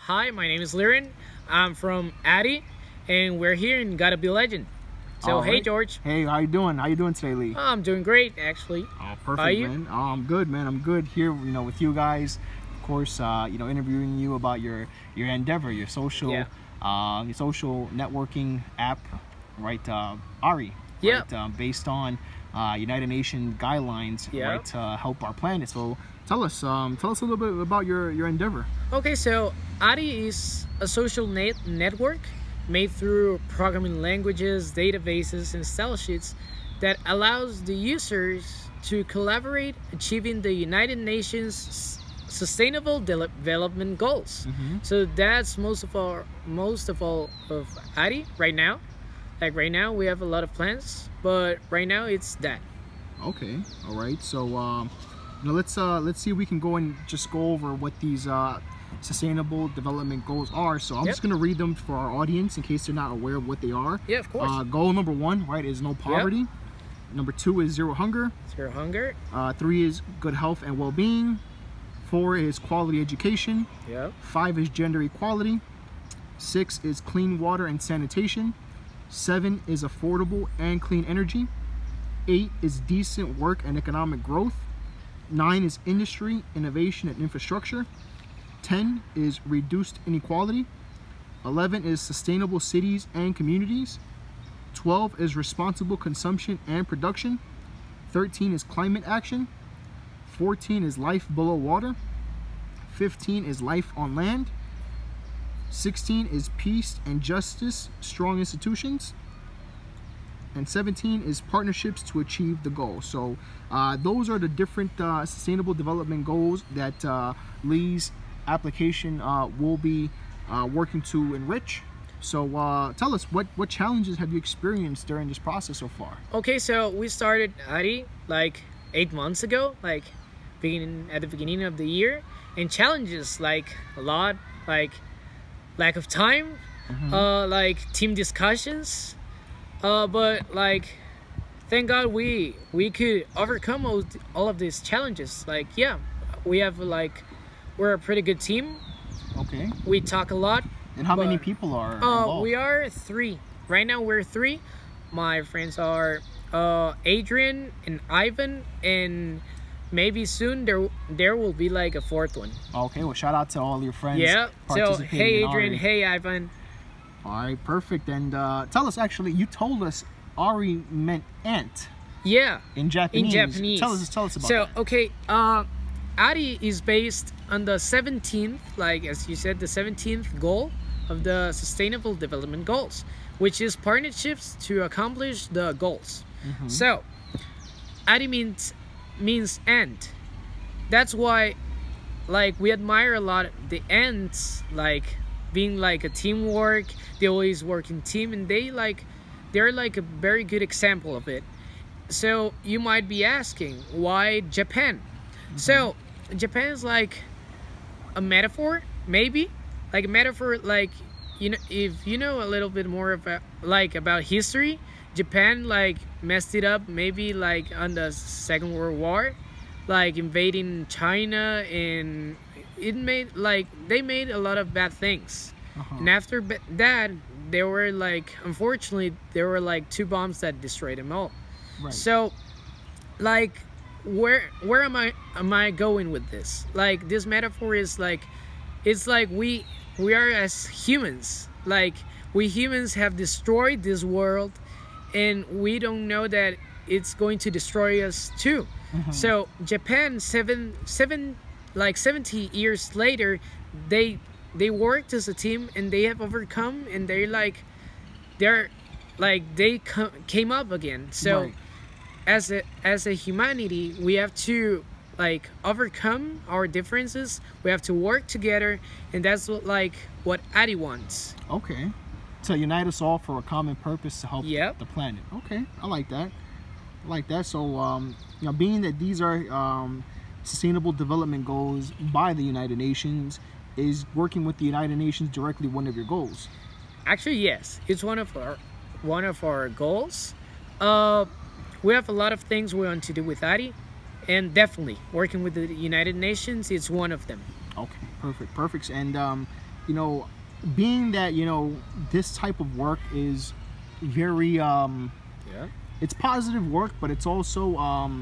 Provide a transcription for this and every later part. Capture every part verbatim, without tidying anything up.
Hi, my name is Leeren. I'm from Addy, and we're here in Gotta Be Legend. So, All hey, right. George. Hey, how you doing? How you doing today, Lee? Oh, I'm doing great, actually. Oh, perfect, How are you? man. Oh, I'm good, man. I'm good here, you know, with you guys. Of course, uh, you know, interviewing you about your your endeavor, your social, Yeah. uh, your social networking app, right? Uh, Ari. Yeah. Right, uh, based on uh, United Nations guidelines, Yeah. right, to help our planet. So, tell us, um, tell us a little bit about your your endeavor. Okay, so Addy is a social net network made through programming languages, databases, and style sheets that allows the users to collaborate, achieving the United Nations Sustainable Development Goals. Mm-hmm. So that's most of our most of all of Addy right now. Like right now, we have a lot of plans, but right now it's that. Okay, all right. So, um, you know, let's uh, let's see if we can go and just go over what these uh, sustainable development goals are. So I'm Yep. just gonna read them for our audience in case they're not aware of what they are. Yeah, of course. Uh, goal number one, right, is no poverty. Number two is zero hunger. Zero hunger. Uh, three is good health and well-being. Four is quality education. Yep. Five is gender equality. Six is clean water and sanitation. Seven is affordable and clean energy. Eight is decent work and economic growth. Nine is industry, innovation, and infrastructure. ten is reduced inequality. eleven is sustainable cities and communities. twelve is responsible consumption and production. thirteen is climate action. fourteen is life below water. fifteen is life on land. sixteen is peace and justice, strong institutions. And seventeen is partnerships to achieve the goal. So uh, those are the different uh, sustainable development goals that uh, Lee's application uh, will be uh, working to enrich. So uh, tell us, what, what challenges have you experienced during this process so far? Okay, so we started Addy like eight months ago, like beginning at the beginning of the year, and challenges like a lot, like lack of time, Mm-hmm. uh, like team discussions, uh, but like thank God we we could overcome all, all of these challenges. Like yeah, we have like we're a pretty good team. Okay. We talk a lot. And how many But, people are Uh, involved? we are three. Right now we're three. My friends are uh, Adrian and Ivan, and maybe soon there there will be like a fourth one. Okay, well, shout out to all your friends. Yeah. So participating hey in Adrian, Ari. hey Ivan. All right, perfect. And uh, tell us, actually, you told us Ari meant ant Yeah. in Japanese. In Japanese. Tell us, tell us about So that. okay, uh, Addy is based on the seventeenth, like as you said, the seventeenth goal of the Sustainable Development Goals, which is partnerships to accomplish the goals. Mhm. So, Addy means means ant. That's why, like, we admire a lot the ants, like being like a teamwork. They always work in team, and they like they're like a very good example of it. So you might be asking, why Japan? So Japan is like a metaphor, maybe like a metaphor, like, you know, if you know a little bit more about like about history, Japan like messed it up maybe like on the Second World War, like invading China, and it made like they made a lot of bad things. Uh-huh. And after ba- that, there were like, unfortunately, there were like two bombs that destroyed them all. Right. So, like, where where am I am I going with this? Like, this metaphor is like, it's like we we are as humans. Like, we humans have destroyed this world, and we don't know that it's going to destroy us too. Mhm. So Japan, seven seven like seventy years later, they they worked as a team, and they have overcome, and they like they're like they co- came up again. So Right. as a as a humanity, we have to like overcome our differences. We have to work together, and that's what like what Addy wants. Okay. To unite us all for a common purpose to help Yep. the planet. Okay, I like that. I like that. So, um, you know, being that these are um, sustainable development goals by the United Nations, is working with the United Nations directly one of your goals? Actually, yes, it's one of our one of our goals. Uh, we have a lot of things we want to do with Addy, and definitely working with the United Nations is one of them. Okay, perfect, perfect. And um, you know, being that, you know, this type of work is very um Yeah. it's positive work, but it's also um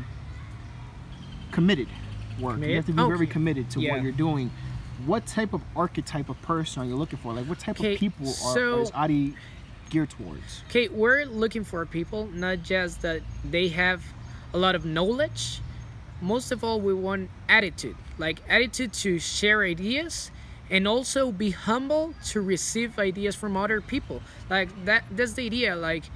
committed work. Committed? You have to be very Okay. committed to Yeah. what you're doing. What type of archetype of person are you looking for? Like, what type Okay, of people are, so- is Adi geared towards? Okay, we're looking for people, not just that they have a lot of knowledge. Most of all, we want attitude, like attitude to share ideas, and also be humble to receive ideas from other people. Like that, that's the idea. Like,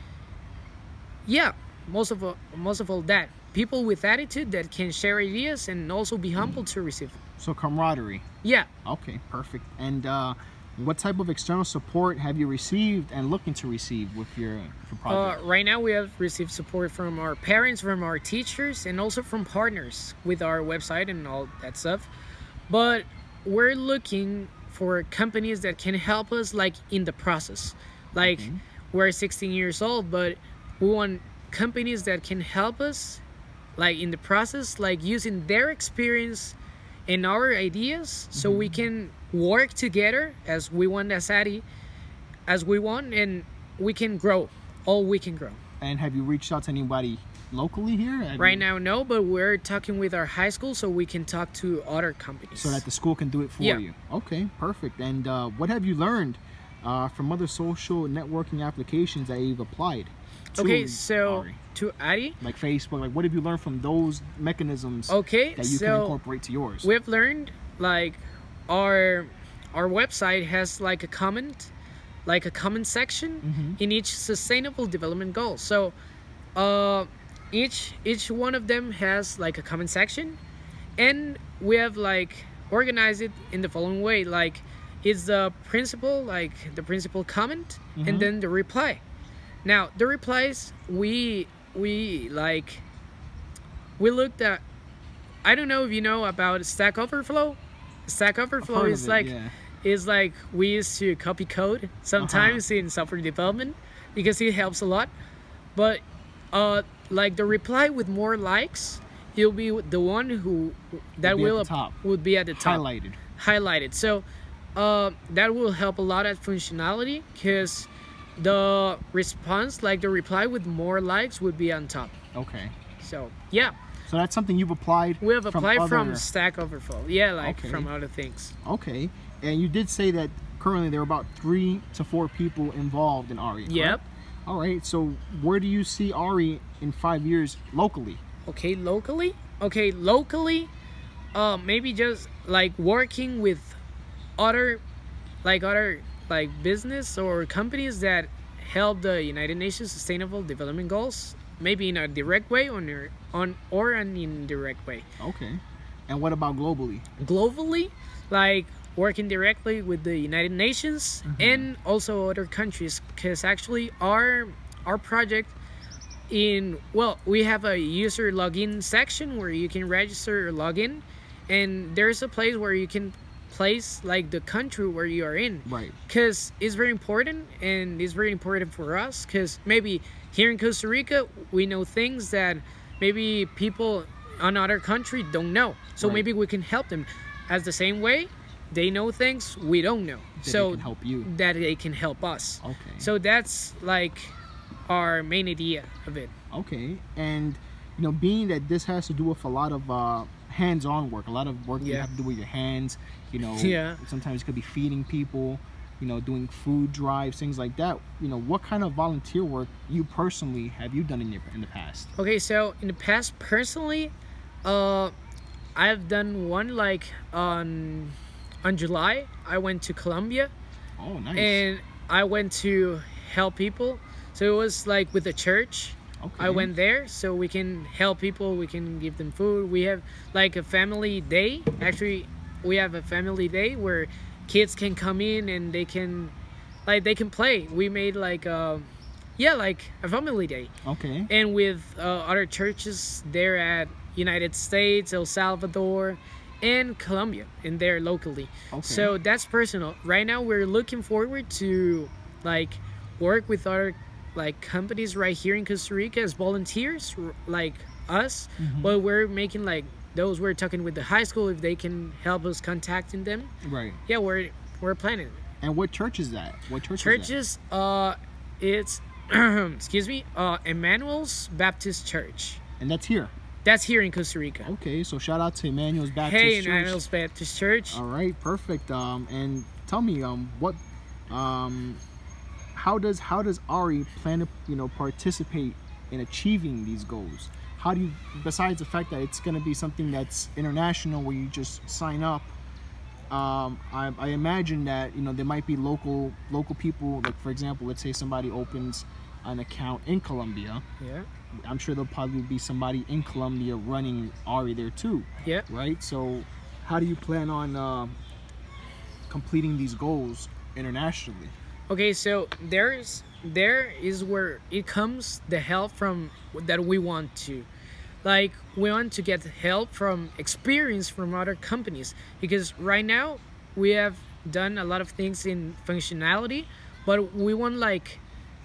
yeah, most of all, most of all that people with attitude that can share ideas and also be humble to receive. So camaraderie. Yeah. Okay, perfect. And uh, what type of external support have you received and looking to receive with your, your Uh, project? right now, we have received support from our parents, from our teachers, and also from partners with our website and all that stuff. But we're looking for companies that can help us, like in the process. Like Okay. we're sixteen years old, but we want companies that can help us, like in the process, like using their experience and our ideas, so we can work together as we want, as Adi, as we want, and we can grow. All we can grow. And have you reached out to anybody locally here? Have Right you- now, no, but we're talking with our high school so we can talk to other companies. So that the school can do it for Yeah. you. Okay, perfect. And uh, what have you learned uh, from other social networking applications that you've applied to? Okay, so Ari? to Adi, Like Facebook, like what have you learned from those mechanisms okay, that you can so incorporate to yours? we've learned like our our website has like a comment, like a comment section Mhm. in each sustainable development goal. So, uh, each each one of them has like a comment section, and we have like organized it in the following way. Like, it's the principal, like the principal comment, Mhm. and then the reply. Now the replies we we like we looked at. I don't know if you know about Stack Overflow. Stack Overflow heard of is it, like yeah. is like we used to copy code sometimes in software development because it helps a lot. But uh, like the reply with more likes, it'll be the one who that Will be at will the top. would be at the top Highlighted. highlighted. So uh, that will help a lot at functionality because the response, like the reply with more likes, would be on top. Okay. So yeah, So that's something you've applied. we have applied from, other- Stack Overflow. Yeah, like Okay. from other things. Okay, and you did say that currently there are about three to four people involved in Ari. Yep. correct? All right. So where do you see Ari in five years locally? Okay, locally? Okay, locally, uh, maybe just like working with other, like other, like business or companies that help the United Nations Sustainable Development Goals, maybe in a direct way or near- on or an indirect way. Okay. And what about globally? Globally, like working directly with the United Nations Mhm. and also other countries, because actually our our project in well we have a user login section where you can register or log in, and there's a place where you can place like the country where you are in, Right. because it's very important, and it's very important for us because maybe here in Costa Rica we know things that maybe people on other country don't know, so Right. maybe we can help them as the same way they know things we don't know, That so they can help you. that they can help us. Okay. So that's like our main idea of it. Okay. And you know, being that this has to do with a lot of uh, hands-on work, a lot of work you Yeah. have to do with your hands. You know. Yeah. Sometimes it could be feeding people. You know, doing food drives, things like that. You know, what kind of volunteer work you personally have you done in your in the past? Okay, so in the past, personally, uh, I've done one like on on July. I went to Colombia Oh, nice. and I went to help people. So it was like with the church. okay. I went there so we can help people. We can give them food. We have like a family day. Actually, we have a family day where kids can come in and they can like they can play. We made like uh yeah like a family day. Okay. And with uh, other churches there at United States, El Salvador, and Colombia, and there locally. Okay. So that's personal. Right now we're looking forward to like work with other like companies right here in Costa Rica as volunteers, r- like us. Mhm. But we're making like those. We're talking with the high school if they can help us contacting them. Right. Yeah, we're we're planning it. And what church is that? What church Churches, uh, it's, excuse me, uh, Emmanuel's Baptist Church. And that's here? That's here in Costa Rica. Okay, so shout out to Emmanuel's Baptist hey, Church. Hey, Emmanuel's Baptist Church. All right, perfect. Um, and tell me, um, what, um, how does how does Ari plan to, you know, participate in achieving these goals? How do you, besides the fact that it's going to be something that's international where you just sign up, um, I, I imagine that, you know, there might be local local people, like for example, let's say somebody opens an account in Colombia. Yeah. I'm sure there'll probably be somebody in Colombia running Ari there too. Yeah. Right? So how do you plan on uh, completing these goals internationally? Okay, so there's there is where it comes the help from that we want to. Like, we want to get help from experience from other companies, because right now we have done a lot of things in functionality, but we want like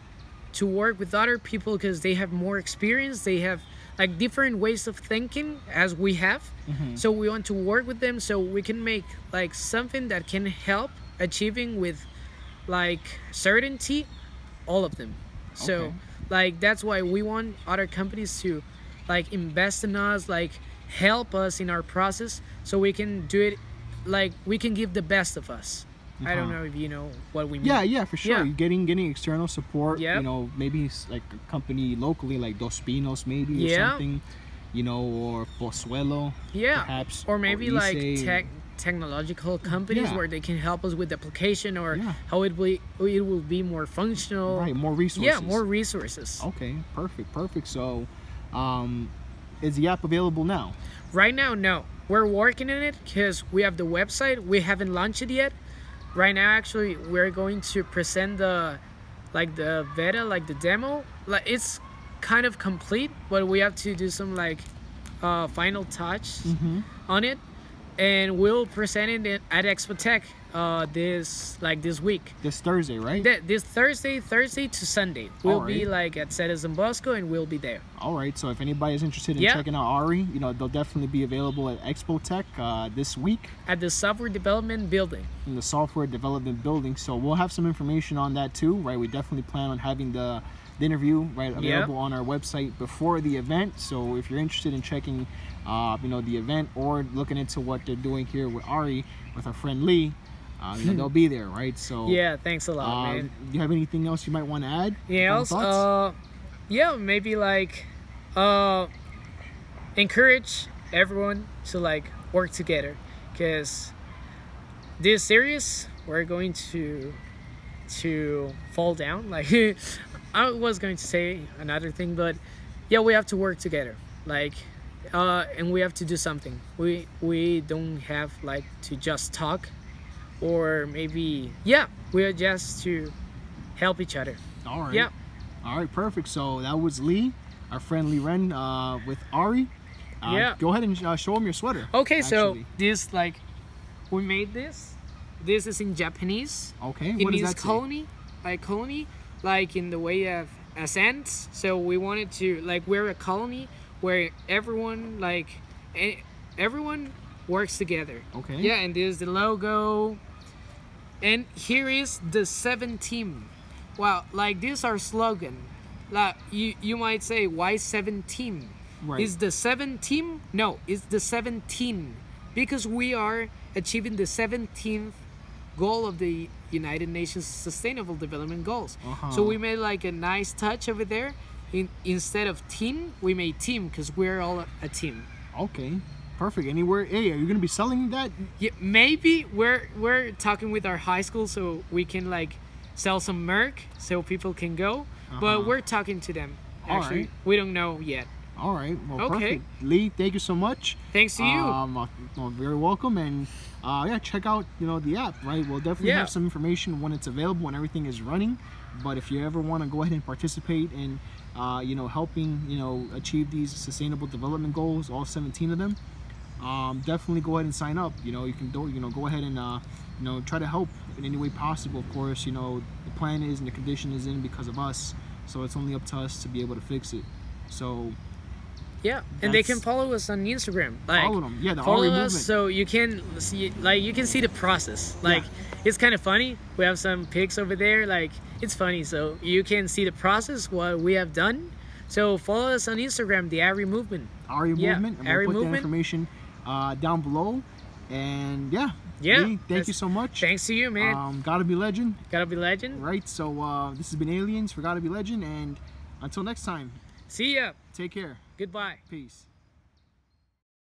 to work with other people because they have more experience, they have like different ways of thinking as we have. Mm-hmm. So we want to work with them so we can make like something that can help achieving with like certainty all of them. So okay. like that's why we want other companies to like invest in us, like help us in our process so we can do it, like we can give the best of us. Uh-huh. I don't know if you know what we mean. Yeah, yeah, for sure. Yeah. Getting getting external support. Yep. You know, maybe it's like a company locally, like Dos Pinos, maybe, or yeah. something. You know, or Pozuelo. Yeah. Perhaps. Or maybe or like tech technological companies yeah. where they can help us with the application, or yeah. how it will it will be more functional. Right. More resources. Yeah, more resources. Okay. Perfect. Perfect. So, um, is the app available now? Right now, no. We're working on it because we have the website. We haven't launched it yet. Right now, actually, we're going to present the, like the beta, like the demo. Like it's kind of complete, but we have to do some like uh, final touch mm-hmm. on it, and we'll present it at ExpoTec uh, this like this week. This Thursday, right? Th this Thursday, Thursday to Sunday. We'll right. be like at San Bosco, and we'll be there. All right. So if anybody is interested in yeah. checking out Ari, you know, they'll definitely be available at ExpoTec uh, this week at the software development building. In the software development building. So we'll have some information on that too, right? We definitely plan on having the, the interview right available yep. on our website before the event. So if you're interested in checking, uh, you know, the event or looking into what they're doing here with Ari with our friend Lee. Uh, you know, they'll be there, right? So yeah, thanks a lot, uh, man. Do you have anything else you might want to add? Yeah, else? Uh, yeah, maybe like uh, encourage everyone to like work together, because this series we're going to to fall down. Like I was going to say another thing, but yeah, we have to work together. Like, uh, and we have to do something. We we don't have like to just talk. Or maybe, yeah, we're just to help each other. All right. Yeah. All right, perfect. So that was Lee, our friend Leeren, uh, with Ari. Uh, yeah. Go ahead and uh, show him your sweater. Okay, actually. so this, like, we made this. This is in Japanese. Okay, it what does means that colony, say? like colony, like in the way of ascent. So we wanted to, like, we're a colony where everyone, like, everyone works together. Okay. Yeah, and there's the logo. And here is the seven team. Wow, like this is our slogan. Like you, you might say, why seventeen? Right. Is the seven team? No, it's the seventeen, because we are achieving the seventeenth goal of the United Nations Sustainable Development Goals. Uh-huh. So we made like a nice touch over there. In, instead of team, we made team, because we're all a team. Okay. Perfect. Anywhere? Hey, are you gonna be selling that? Yeah, maybe we're we're talking with our high school so we can like sell some merch so people can go. Uh-huh. But we're talking to them. Actually, right. We don't know yet. All right. Well, okay. Perfect. Lee, thank you so much. Thanks to you. Um, uh, well, very welcome. And uh, yeah, check out you know the app. Right. We'll definitely yeah. have some information when it's available and everything is running. But if you ever want to go ahead and participate in uh, you know helping you know achieve these sustainable development goals, all seventeen of them. Um, definitely go ahead and sign up. You know, you can do, you know, go ahead and, uh, you know, try to help in any way possible. Of course, you know, the plan is and the condition is in because of us. So it's only up to us to be able to fix it. So, Yeah, and they That's- can follow us on Instagram. Like, Follow them. Yeah, the follow Ari us movement. so you can see, like, you can see the process. Like, Yeah. it's kind of funny. We have some pics over there. Like, it's funny, so you can see the process what we have done. So follow us on Instagram, the Ari movement. Ari Yeah, movement. And Ari we'll put movement. the information uh, down below. And yeah, Yeah, Lee, thank that's- you so much. Thanks to you, man. Um, gotta be legend, Gotta be legend. right? So uh, this has been Aliens for Gotta Be Legend, and until next time, See ya. take care. Goodbye. Peace.